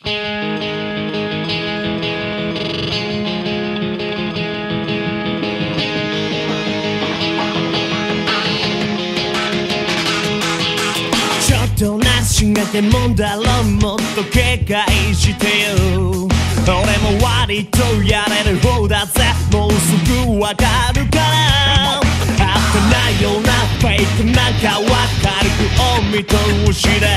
ちょっとなしがけもんだろう、もっと警戒してよ。俺も割とやれる方だぜ、もうすぐわかるから。合ってないようなフェイクなんかは軽くお見通しだ。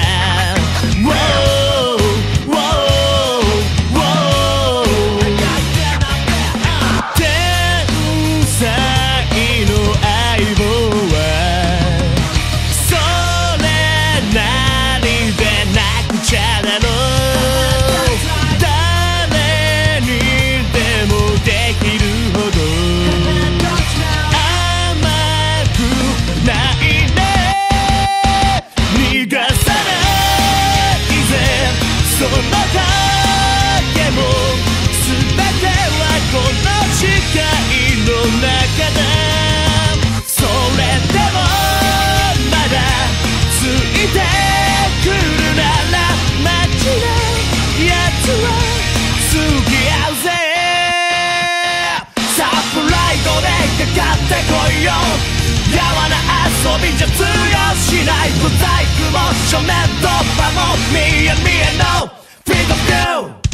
天才の相棒はそれなりでなくちゃだろう。誰にでもできるほど甘くないね。逃がさないぜその影も、全てはこの視界の中だ。それでもまだついてくるなら間違いやつは付き合うぜ。サプライドでかかってこいよ。やわな遊びじゃ通用しない。小細工も正面突破も見え見えのフィードビュー。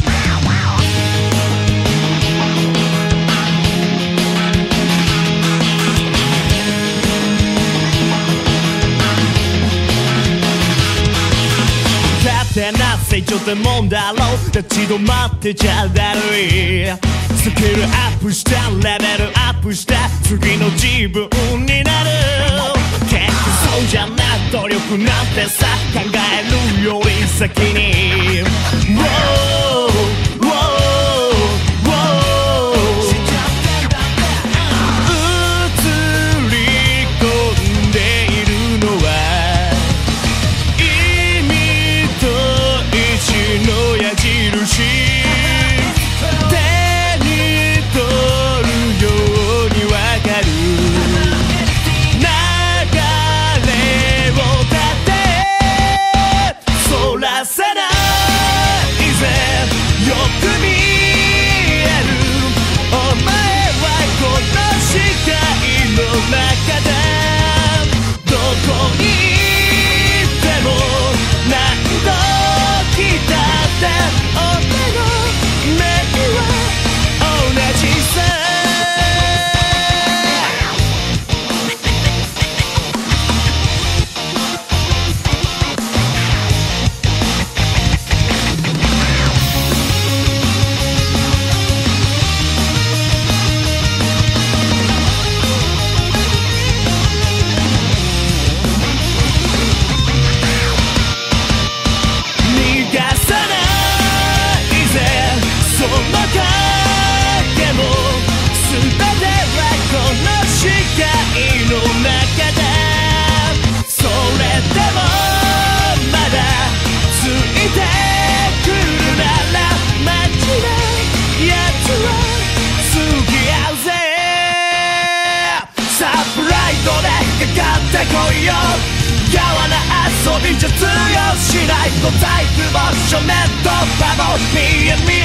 勝手な成長ってもんだろう。立ち止まってちゃだるい。スキルアップしたレベルアップした次の自分になる。結局そうじゃな努力なんてさ考えるより先にやわな遊びじゃ通用しない。小細工も正面突破も見え見え